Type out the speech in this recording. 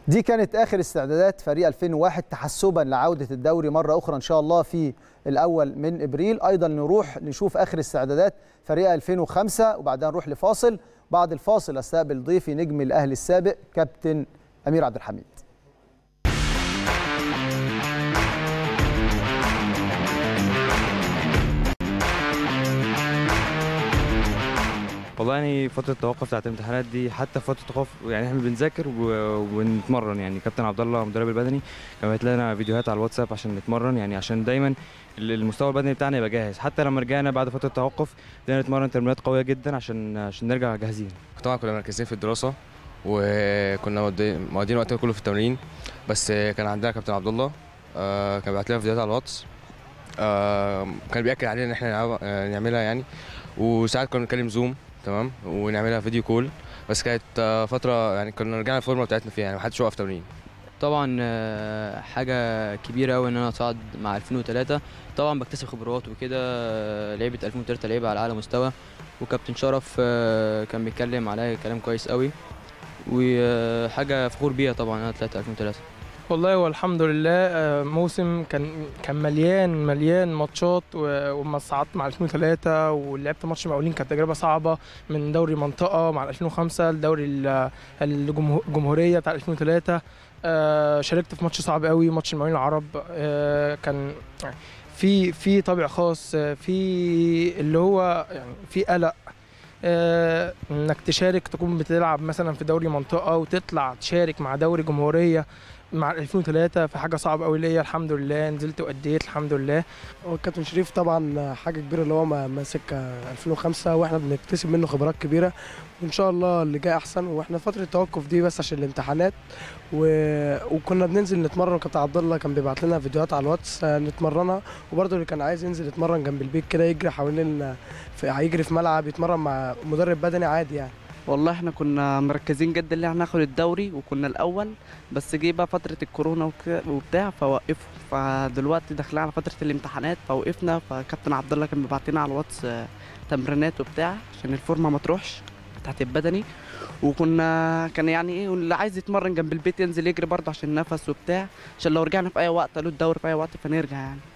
دي كانت آخر استعدادات فريق 2001 تحسبا لعودة الدوري مرة أخرى إن شاء الله في الأول من إبريل. أيضا نروح نشوف آخر استعدادات فريق 2005 وبعدها نروح لفاصل. بعد الفاصل استقبل ضيفي نجم الأهلي السابق كابتن أمير عبد الحميد. والله يعني فترة التوقف بتاعت الامتحانات دي، حتى فترة التوقف يعني احنا بنذاكر ونتمرن. يعني كابتن عبد الله المدرب البدني كان بيبعت لنا فيديوهات على الواتساب عشان نتمرن، يعني عشان دايما المستوى البدني بتاعنا يبقى جاهز. حتى لما رجعنا بعد فترة التوقف بدأنا نتمرن تمرينات قوية جدا عشان نرجع جاهزين. طبعا كنا مركزين في الدراسة وكنا مقضيين وقتنا كله في التمرين، بس كان عندنا كابتن عبد الله كان بيبعت لنا فيديوهات على الواتس، كان بيأكد علينا ان احنا نعملها يعني. وساعات كنا بنتكلم زوم تمام ونعملها فيديو كول، بس كانت فتره يعني كنا رجعنا الفورمه بتاعتنا فيها، يعني محدش وقف تمرين. طبعا حاجه كبيره قوي ان انا اصعد مع 2003. طبعا بكتسب خبرات وكده. لعيبه 2003 لعيبه على اعلى مستوى، وكابتن شرف كان بيتكلم عليا كلام كويس قوي، وحاجه فخور بيها طبعا انا طلعت 2003. والله هو الحمد لله موسم كان مليان ماتشات، وما صعدت مع 2003 ولعبت ماتش مقاولين كانت تجربه صعبه، من دوري منطقه مع 2005 الدوري الجمهوريه بتاع 2003. شاركت في ماتش صعب قوي، ماتش المقاولين العرب. كان في طابع خاص، في اللي هو يعني في قلق انك تشارك، تكون بتلعب مثلا في دوري منطقه وتطلع تشارك مع دوري جمهوريه مع 2003، في حاجه صعبه قوي ليا. الحمد لله نزلت واديت الحمد لله. هو الكابتن شريف طبعا حاجه كبيره اللي هو ماسك 2005، واحنا بنكتسب منه خبرات كبيره، وان شاء الله اللي جاي احسن. واحنا فتره التوقف دي بس عشان الامتحانات وكنا بننزل نتمرن، وكابتن عبد الله كان بيبعت لنا فيديوهات على الواتس نتمرنها، وبرده اللي كان عايز ينزل يتمرن جنب البيت كده يجري حوالين هيجري في ملعب يتمرن مع مدرب بدني عادي يعني. والله احنا كنا مركزين جدا ان احنا ناخد الدوري وكنا الاول، بس جه بقى فتره الكورونا وبتاع فوقفوا، فدلوقتي داخلين على فتره الامتحانات فوقفنا. فكابتن عبد الله كان بيبعت لنا على الواتس تمرينات وبتاع عشان الفورمه ما تروحش بتاعت البدني، كان يعني ايه، واللي عايز يتمرن جنب البيت ينزل يجري برضه عشان نفس وبتاع، عشان لو رجعنا في اي وقت له الدوري في اي وقت فنرجع يعني.